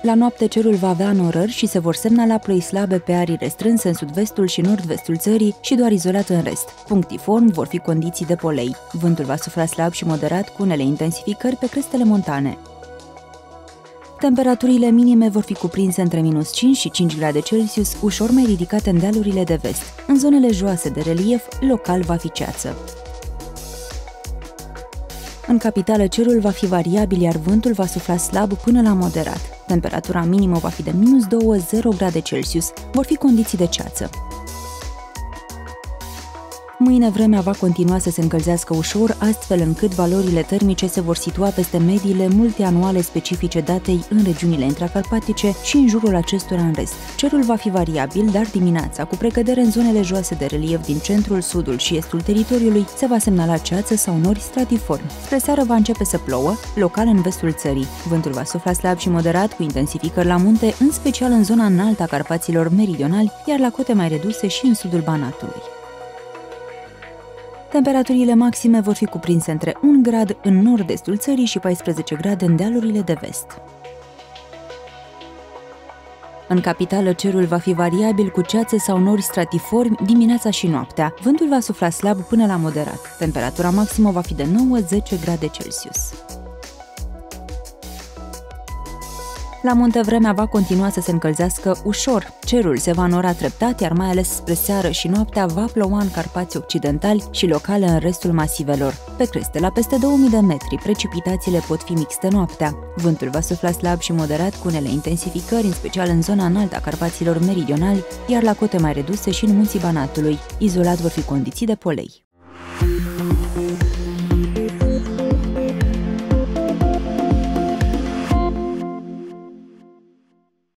La noapte cerul va avea norări și se vor semnala ploi slabe pe arii restrânse în sud-vestul și nord-vestul țării și doar izolat în rest. Punctiform vor fi condiții de polei. Vântul va sufla slab și moderat cu unele intensificări pe crestele montane. Temperaturile minime vor fi cuprinse între -5 și 5 grade Celsius, ușor mai ridicate în dealurile de vest. În zonele joase de relief, local va fi ceață. În capitală cerul va fi variabil, iar vântul va sufla slab până la moderat. Temperatura minimă va fi de -2-0 grade Celsius. Vor fi condiții de ceață. Mâine vremea va continua să se încălzească ușor, astfel încât valorile termice se vor situa peste mediile multianuale specifice datei în regiunile intracarpatice și în jurul acestora în rest. Cerul va fi variabil, dar dimineața, cu precădere în zonele joase de relief din centrul, sudul și estul teritoriului, se va semnala ceață sau nori stratiformi. Spre seară va începe să plouă, local în vestul țării. Vântul va sufla slab și moderat, cu intensificări la munte, în special în zona înaltă a Carpaților meridionali, iar la cote mai reduse și în sudul Banatului. Temperaturile maxime vor fi cuprinse între 1 grad în nord-estul țării și 14 grade în dealurile de vest. În capitală cerul va fi variabil cu ceață sau nori stratiformi dimineața și noaptea. Vântul va sufla slab până la moderat. Temperatura maximă va fi de 9-10 grade Celsius. La munte vremea va continua să se încălzească ușor. Cerul se va înora treptat, iar mai ales spre seară și noaptea va ploua în Carpații occidentali și locale în restul masivelor. Pe creste, la peste 2000 de metri, precipitațiile pot fi mixte noaptea. Vântul va sufla slab și moderat cu unele intensificări, în special în zona înaltă a Carpaților meridionali, iar la cote mai reduse și în munții Banatului. Izolat vor fi condiții de polei.